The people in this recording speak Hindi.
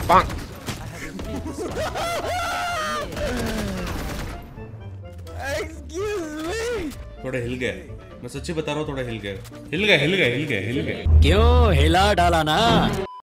थोड़ा हिल गए, मैं सच्ची बता रहा हूँ, थोड़ा हिल गए। क्यों हिला डाला ना।